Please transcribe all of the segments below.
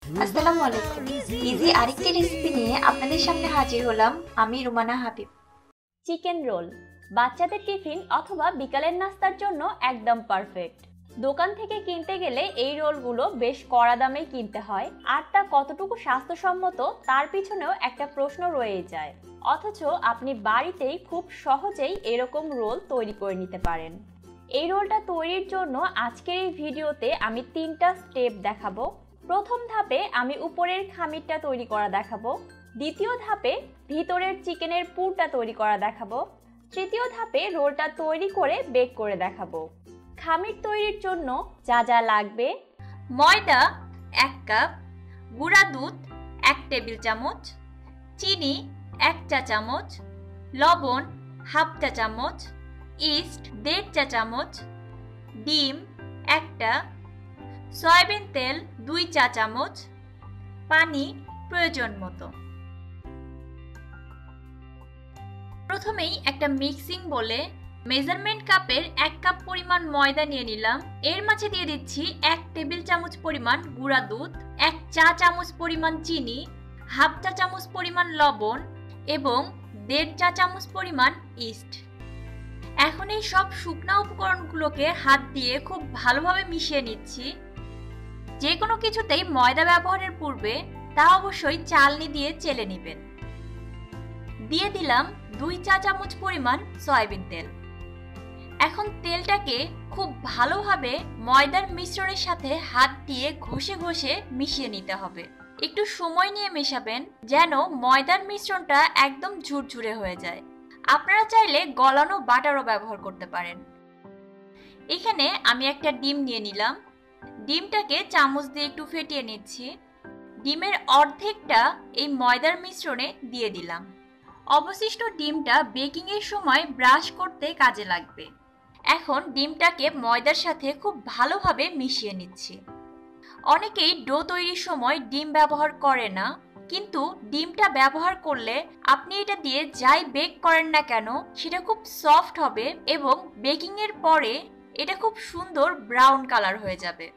আসসালামু আলাইকুম। ইজি আরেকটি রেসিপি নিয়ে আপনাদের সামনে হাজির হলাম আমি রুমানা হাবিব। চিকেন রোল বাচ্চাদের টিফিন অথবা বিকালের নাস্তার জন্য একদম পারফেক্ট। দোকান থেকে কিনতে গেলে এই রোলগুলো বেশ কড়া দামেই কিনতে হয়, আর তা কতটুকু স্বাস্থ্যসম্মত তার পিছনেও একটা প্রশ্ন রয়ে যায়। অথচ আপনি বাড়িতেই খুব সহজেই এরকম রোল তৈরি করে নিতে পারেন। এই রোলটা তৈরির জন্য আজকের এই ভিডিওতে আমি 3টা স্টেপ দেখাবো। প্রথম ধাপে আমি উপরের খামিরটা তৈরি করা দেখাবো, দ্বিতীয় ধাপে ভিতরের চিকেনের পুরটা তৈরি করা দেখাবো, তৃতীয় ধাপে রোলটা তৈরি করে বেক করে দেখাবো। খামির তৈরির জন্য যা যা লাগবে: ময়দা 1 কাপ, গুঁড়া দুধ 1 টেবিল চামচ, চিনি 1 চা চামচ, লবণ হাফ চা চামচ, ইস্ট 1.5 চা চামচ, ডিম 1টা, সয়াবিন তেল 2 চা চামচ, পানি প্রয়োজন মতো। প্রথমেই একটা মিক্সিং বলে মেজারমেন্ট কাপের 1 কাপ পরিমাণ ময়দা নিয়ে নিলাম। এর মাঝে দিয়ে দিচ্ছি 1 টেবিল চামচ পরিমাণ গুঁড়া দুধ, 1 চা চামচ পরিমাণ চিনি, হাফ চা চামচ পরিমাণ লবণ এবং 1.5 চা চামচ পরিমাণ ইস্ট। এখন এই সব শুকনা উপকরণগুলোকে হাত দিয়ে খুব ভালোভাবে মিশিয়ে নিচ্ছি। যে কোনো কিছুতেই ময়দা ব্যবহারের পূর্বে তা অবশ্যই চালনি দিয়ে চেলে নেবেন। দিয়ে দিলাম 2 চা চামচ পরিমাণ সয়াবিন তেল। এখন তেলটাকে খুব ভালোভাবে ময়দার মিশ্রণের সাথে হাত দিয়ে ঘষে ঘষে মিশিয়ে নিতে হবে। একটু সময় নিয়ে মেশাবেন যেন ময়দার মিশ্রণটা একদম ঝুরঝুরে হয়ে যায়। আপনারা চাইলে গলানো বাটারও ব্যবহার করতে পারেন। এখানে আমি একটা ডিম নিয়ে নিলাম। ডিমটাকে চামচ দিয়ে একটু ফেটিয়ে নিচ্ছি। ডিমের অর্ধেকটা এই ময়দার মিশ্রণে দিয়ে দিলাম। অবশিষ্ট ডিমটা বেকিং এর সময় ব্রাশ করতে কাজে লাগবে। এখন ডিমটাকে ময়দার সাথে খুব ভালোভাবে মিশিয়ে নিচ্ছি। অনেকেই ডো তৈরির সময় ডিম ব্যবহার করে না, কিন্তু ডিমটা ব্যবহার করলে আপনি এটা দিয়ে যাই বেক করেন না কেন সেটা খুব সফট হবে এবং বেকিং এর পরে এটা খুব সুন্দর ব্রাউন কালার হয়ে যাবে।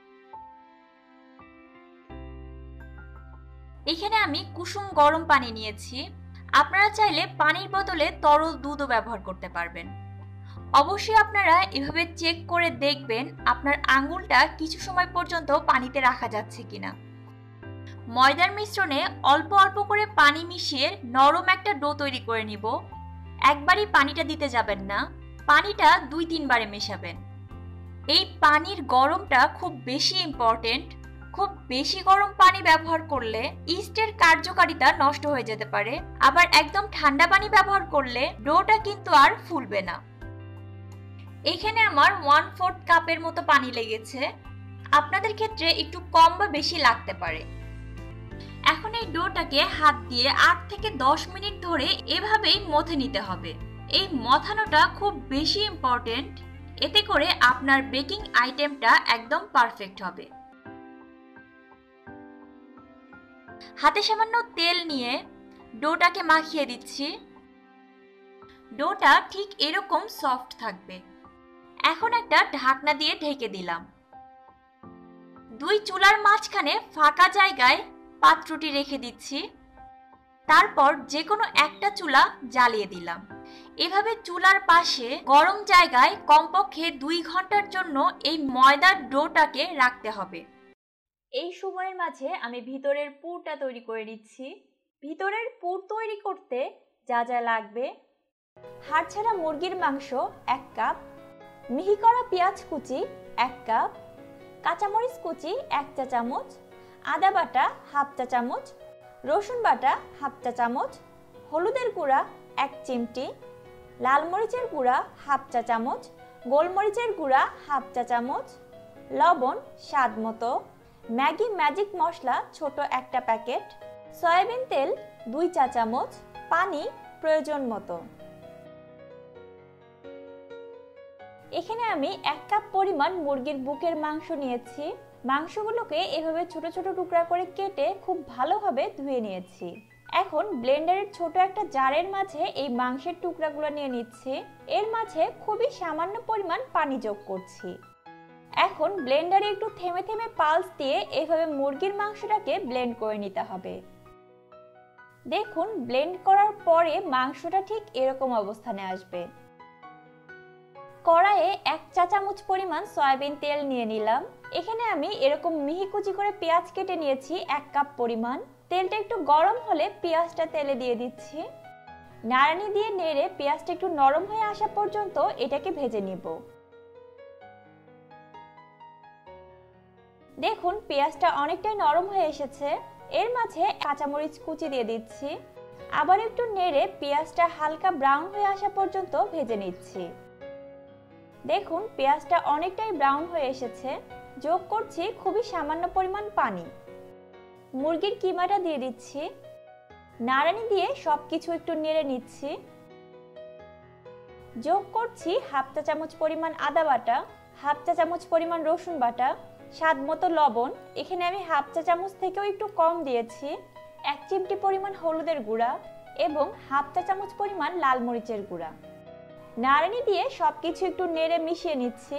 এখানে আমি কুসুম গরম পানি নিয়েছি। আপনারা চাইলে পানির বদলে তরল দুধও ব্যবহার করতে পারবেন। অবশ্যই আপনারা এভাবে চেক করে দেখবেন আপনার আঙ্গুলটা কিছু সময় পর্যন্ত পানিতে রাখা যাচ্ছে কিনা। ময়দার মিশ্রণে অল্প অল্প করে পানি মিশিয়ে নরম একটা ডো তৈরি করে নিব। একবারই পানিটা দিতে যাবেন না, পানিটা 2-3 বারে মেশাবেন। এই পানির গরমটা খুব বেশি ইম্পর্টেন্ট। খুব বেশি গরম পানি ব্যবহার করলে ইস্টের কার্যকারিতা নষ্ট হয়ে যেতে পারে, আবার একদম ঠান্ডা পানি ব্যবহার করলে ডোটা কিন্তু আর ফুলবে না। এখানে আমার 1/4 কাপের মতো পানি লেগেছে। আপনাদের ক্ষেত্রে একটু কম বা বেশি লাগতে পারে। এখন এই ডোটাকে হাত দিয়ে 8 থেকে 10 মিনিট ধরে এভাবেই মথে নিতে হবে। এই মথানোটা খুব বেশি ইম্পর্টেন্ট, এতে করে আপনার বেকিং আইটেমটা একদম পারফেক্ট হবে। হাতে সামান্য তেল নিয়ে ডোটাকে মাখিয়ে দিচ্ছি। ডোটা ঠিক এরকম সফট থাকবে। এখন একটা ঢাকনা দিয়ে ঢেকে দিলাম। 2 চুলার মাঝখানে ফাঁকা জায়গায় পাত্রটি রেখে দিচ্ছি। তারপর যে কোনো একটা চুলা জ্বালিয়ে দিলাম। এভাবে চুলার পাশে গরম জায়গায় কমপক্ষে 2 ঘন্টার জন্য এই ময়দার ডোটাকে রাখতে হবে। এই সময়ের মাঝে আমি ভিতরের পুরটা তৈরি করে নিচ্ছি। ভিতরের পুর তৈরি করতে যা যা লাগবে: হাড়ছাড়া মুরগির মাংস 1 কাপ, মিহি করা পেঁয়াজ কুচি 1 কাপ, কাঁচামরিচ কুচি 1 চা চামচ, আদা বাটা হাফ চা চামচ, রসুন বাটা হাফ চা চামচ, হলুদের গুঁড়া 1 চিমটি, লাল মরিচের গুঁড়া হাফ চা চামচ, গোলমরিচের গুঁড়া হাফ চা চামচ, লবণ স্বাদ মতো, ম্যাগি ম্যাজিক মশলা ছোট একটা প্যাকেট, সয়াবিন তেল 2 চা চামচ, পানি প্রয়োজন মতো। এখানে আমি 1 কাপ পরিমাণ মুরগির বুকের মাংস নিয়েছি। মাংসগুলোকে এভাবে ছোট ছোট টুকরা করে কেটে খুব ভালোভাবে ধুয়ে নিয়েছি। এখন ব্লেন্ডারের ছোট একটা জারের মাঝে এই মাংসের টুকরাগুলো নিয়ে নিচ্ছি। এর মাঝে খুবই সামান্য পরিমাণ পানি যোগ করছি। এখন ব্লেন্ডারে একটু থেমে থেমে পালস দিয়ে এভাবে মুরগির মাংসটাকে ব্লেন্ড করে নিতে হবে। দেখুন ব্লেন্ড করার পরে মাংসটা ঠিক এরকম অবস্থানে আসবে। কড়াইয়ে 1 চা চামচ পরিমাণ সয়াবিন তেল নিয়ে নিলাম। এখানে আমি এরকম মিহি কুচি করে পেঁয়াজ কেটে নিয়েছি 1 কাপ পরিমাণ। তেলটা একটু গরম হলে পেঁয়াজটা তেলে দিয়ে দিচ্ছি। নাড়ানি দিয়ে নেড়ে পেঁয়াজটা একটু নরম হয়ে আসা পর্যন্ত এটাকে ভেজে নিব। দেখুন পেঁয়াজটা অনেকটাই নরম হয়ে এসেছে। এর মাঝে কাঁচামরিচ কুচি দিয়ে দিচ্ছি। আবার একটু নেড়ে পেঁয়াজটা হালকা ব্রাউন হয়ে আসা পর্যন্ত ভেজে নিচ্ছি। দেখুন পেঁয়াজটা অনেকটাই ব্রাউন হয়ে এসেছে। যোগ করছি খুবই সামান্য পরিমাণ পানি। মুরগির কিমাটা দিয়ে দিচ্ছি। নাড়ানি দিয়ে সবকিছু একটু নেড়ে নিচ্ছি। যোগ করছি হাফ চা চামচ পরিমাণ আদা বাটা, হাফ চা চামচ পরিমাণ রসুন বাটা, স্বাদ মতো লবণ। এখানে আমি হাফ চা চামচ থেকেও একটু কম দিয়েছি। 1 চিমটি পরিমাণ হলুদের গুঁড়া এবং হাফ চা চামচ পরিমাণ লাল মরিচের গুঁড়া। নাড়ানি দিয়ে সবকিছু একটু নেড়ে মিশিয়ে নিচ্ছি।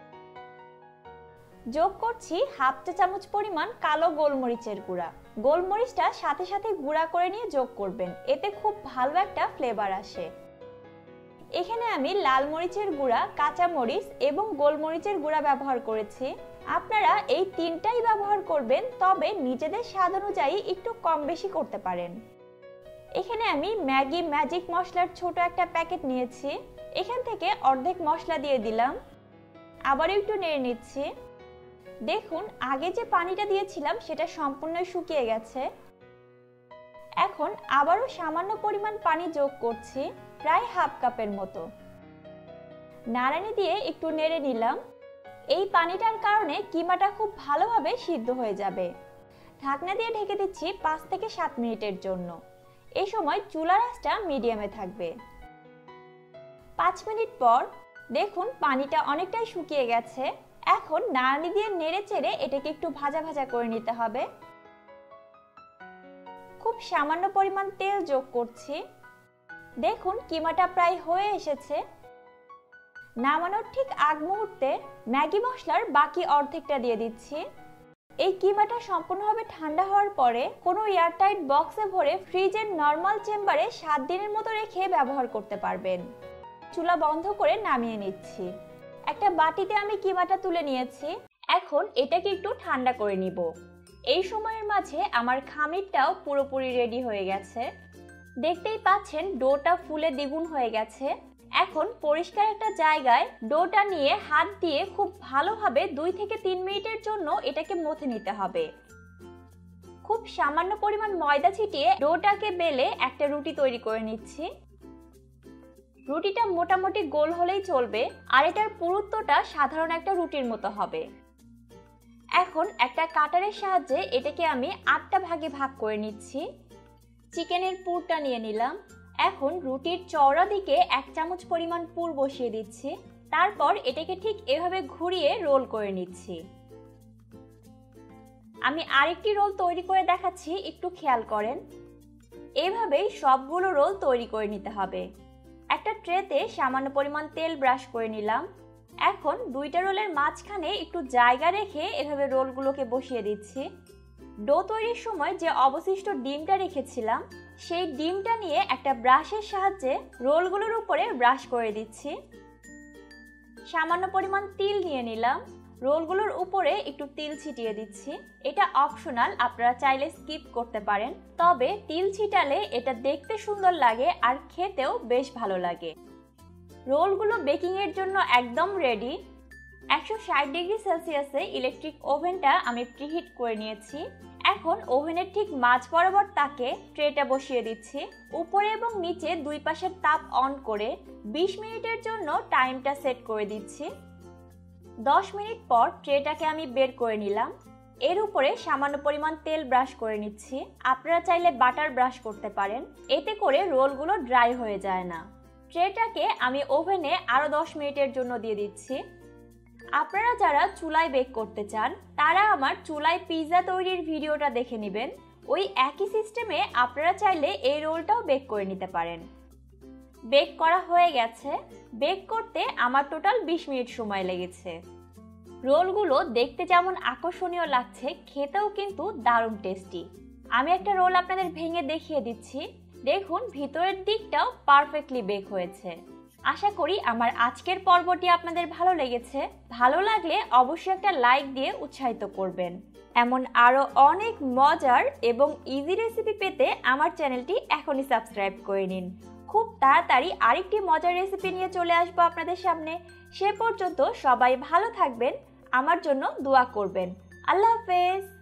যোগ করছি হাফ চা চামচ পরিমাণ কালো গোলমরিচের গুঁড়া। গোলমরিচটা সাথে সাথে গুঁড়া করে নিয়ে যোগ করবেন, এতে খুব ভালো একটা ফ্লেভার আসে। এখানে আমি লাল মরিচের গুঁড়া, কাঁচা মরিচ এবং গোলমরিচের গুঁড়া ব্যবহার করেছি। আপনারা এই তিনটাই ব্যবহার করবেন, তবে নিজেদের স্বাদ অনুযায়ী একটু কম বেশি করতে পারেন। এখানে আমি ম্যাগি ম্যাজিক মশলার ছোট একটা প্যাকেট নিয়েছি। এখান থেকে অর্ধেক মশলা দিয়ে দিলাম। আবার একটু নেড়ে নিচ্ছি। দেখুন আগে যে পানিটা দিয়েছিলাম সেটা সম্পূর্ণ শুকিয়ে গেছে। এখন আবারও সামান্য পরিমাণ পানি যোগ করছি, প্রায় হাফ কাপের মতো। নাড়ানি দিয়ে একটু নেড়ে নিলাম। এই পানিটার কারণে কিমাটা খুব ভালোভাবে সিদ্ধ হয়ে যাবে। ঢাকনা দিয়ে ঢেকে দিচ্ছি 5 থেকে 7 মিনিটের জন্য। এই সময় চুলার আঁচটা মিডিয়ামে থাকবে। 5 মিনিট পর দেখুন পানিটা অনেকটাই শুকিয়ে গেছে। এখন নাড়ানি দিয়ে নেড়ে চেড়ে এটাকে একটু ভাজা ভাজা করে নিতে হবে। খুব সামান্য পরিমাণ তেল যোগ করছি। দেখুন কিমাটা প্রায় হয়ে এসেছে। নামানোর ঠিক আগ মুহূর্তে ম্যাগি মশলার বাকি অর্ধেকটা দিয়ে দিচ্ছি। এই কিমাটা সম্পূর্ণভাবে ঠান্ডা হওয়ার পরে কোনো এয়ারটাইট বক্সে ভরে ফ্রিজের নরমাল চেম্বারে 7 দিনের মতো রেখে ব্যবহার করতে পারবেন। চুলা বন্ধ করে নামিয়ে নিচ্ছি। একটা বাটিতে আমি কিমাটা তুলে নিয়েছি। এখন এটাকে একটু ঠান্ডা করে নিব। এই সময়ের মাঝে আমার খামিরটাও পুরোপুরি রেডি হয়ে গেছে। দেখতেই পাচ্ছেন ডোটা ফুলে দ্বিগুণ হয়ে গেছে। এখন পরিষ্কার একটা জায়গায় ডোটা নিয়ে হাত দিয়ে খুব ভালোভাবে 2 থেকে 3 মিনিটের জন্য এটাকে মথে নিতে হবে। খুব সামান্য পরিমাণ ময়দা ছিটিয়ে ডোটাকে বেলে একটা রুটি তৈরি করে নিচ্ছি। রুটিটা মোটামুটি গোল হলেই চলবে, আর এটার পুরুত্বটা সাধারণ একটা রুটির মতো হবে। এখন একটা কাটারের সাহায্যে এটাকে আমি 8টা ভাগে ভাগ করে নিচ্ছি। চিকেনের পুরটা নিয়ে নিলাম। এখন রুটির চওড়া দিকে 1 চামচ পরিমাণ পুর বসিয়ে দিচ্ছি। তারপর এটাকে ঠিক এভাবে ঘুরিয়ে রোল করে নিচ্ছি। আমি আরেকটি রোল তৈরি করে দেখাচ্ছি, একটু খেয়াল করেন। এভাবেই সবগুলো রোল তৈরি করে নিতে হবে। একটা ট্রেতে সামান্য পরিমাণ তেল ব্রাশ করে নিলাম। এখন 2টা রোলের মাঝখানে একটু জায়গা রেখে এভাবে রোলগুলোকে বসিয়ে দিচ্ছি। ডো তৈরির সময় যে অবশিষ্ট ডিমটা রেখেছিলাম সেই ডিমটা নিয়ে একটা ব্রাশের সাহায্যে রোলগুলোর উপরে ব্রাশ করে দিচ্ছি। সামান্য পরিমাণ তিল নিয়ে নিলাম। রোলগুলোর উপরে একটু তিল ছিটিয়ে দিচ্ছি। এটা অপশনাল, আপনারা চাইলে স্কিপ করতে পারেন, তবে তিল ছিটালে এটা দেখতে সুন্দর লাগে আর খেতেও বেশ ভালো লাগে। রোলগুলো বেকিং এর জন্য একদম রেডি। 160 ডিগ্রি সেলসিয়াসে ইলেকট্রিক ওভেনটা আমি প্রিহিট করে নিয়েছি। এখন ওভেনের ঠিক মাঝ বরাবর তাকে ট্রেটা বসিয়ে দিচ্ছি। উপরে এবং নিচে 2 পাশের তাপ অন করে 20 মিনিটের জন্য টাইমটা সেট করে দিচ্ছি। 10 মিনিট পর ট্রেটাকে আমি বের করে নিলাম। এর উপরে সামান্য পরিমাণ তেল ব্রাশ করে নিচ্ছি। আপনারা চাইলে বাটার ব্রাশ করতে পারেন, এতে করে রোলগুলো ড্রাই হয়ে যায় না। ট্রেটাকে আমি ওভেনে আরো 10 মিনিটের জন্য দিয়ে দিচ্ছি। আপনারা যারা চুলায় বেক করতে চান তারা আমার চুলায় পিৎজা তৈরির ভিডিওটা দেখে নেবেন। ওই একই সিস্টেমে আপনারা চাইলে এই রোলটাও বেক করে নিতে পারেন। বেক করা হয়ে গেছে। বেক করতে আমার টোটাল 20 মিনিট সময় লেগেছে। রোলগুলো দেখতে যেমন আকর্ষণীয় লাগছে, খেতেও কিন্তু দারুণ টেস্টি। আমি একটা রোল আপনাদের ভেঙে দেখিয়ে দিচ্ছি। দেখুন ভিতরের দিকটাও পারফেক্টলি বেক হয়েছে। আশা করি আমার আজকের পর্বটি আপনাদের ভালো লেগেছে। ভালো লাগলে অবশ্যই একটা লাইক দিয়ে উৎসাহিত করবেন। এমন আরও অনেক মজার এবং ইজি রেসিপি পেতে আমার চ্যানেলটি এখনই সাবস্ক্রাইব করে নিন। খুব তাড়াতাড়ি আরেকটি মজার রেসিপি নিয়ে চলে আসবো আপনাদের সামনে। সে পর্যন্ত সবাই ভালো থাকবেন, আমার জন্য দোয়া করবেন। আল্লাহ হাফেজ।